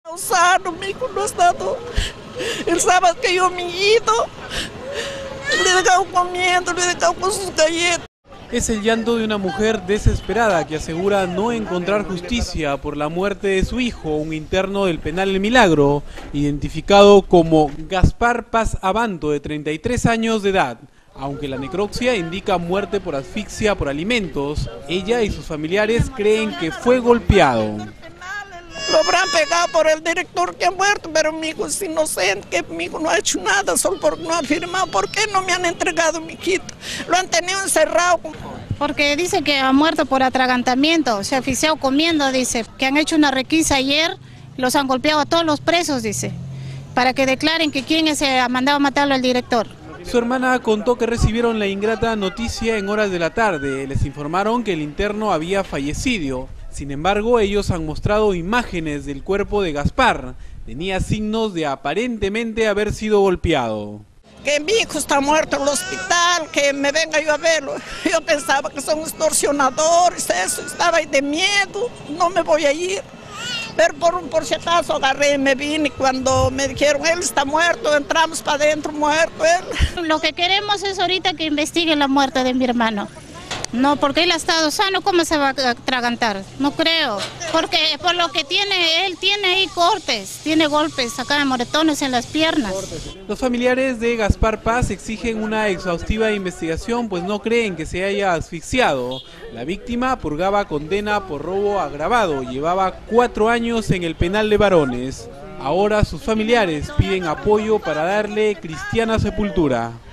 Sano, mi hijo no ha estado. El sábado que yo, mi hijito, le he dejado comiendo, le he dejado con sus galletas. Es el llanto de una mujer desesperada que asegura no encontrar justicia por la muerte de su hijo, un interno del penal El Milagro, identificado como Gaspar Paz Abanto, de 33 años de edad. Aunque la necropsia indica muerte por asfixia por alimentos, ella y sus familiares creen que fue golpeado. Lo habrán pegado por el director que ha muerto, pero mi hijo es inocente, que mi hijo no ha hecho nada, solo porque no ha firmado. ¿Por qué no me han entregado mi hijito? Lo han tenido encerrado. Porque dice que ha muerto por atragantamiento, se ha asfixiado comiendo, dice, que han hecho una requisa ayer, los han golpeado a todos los presos, dice, para que declaren que quién ha mandado a matarlo al director. Su hermana contó que recibieron la ingrata noticia en horas de la tarde. Les informaron que el interno había fallecido. Sin embargo, ellos han mostrado imágenes del cuerpo de Gaspar. Tenía signos de aparentemente haber sido golpeado. Que mi hijo está muerto en el hospital, que me venga yo a verlo. Yo pensaba que son extorsionadores, eso, estaba ahí de miedo, no me voy a ir. Pero por si acaso agarré, me vine y cuando me dijeron, él está muerto, entramos para adentro, muerto él. Lo que queremos es ahorita que investiguen la muerte de mi hermano. No, porque él ha estado sano, ¿cómo se va a atragantar? No creo, porque por lo que tiene, él tiene ahí cortes, tiene golpes acá, moretones en las piernas. Los familiares de Gaspar Paz exigen una exhaustiva investigación, pues no creen que se haya asfixiado. La víctima purgaba condena por robo agravado, llevaba 4 años en el penal de varones. Ahora sus familiares piden apoyo para darle cristiana sepultura.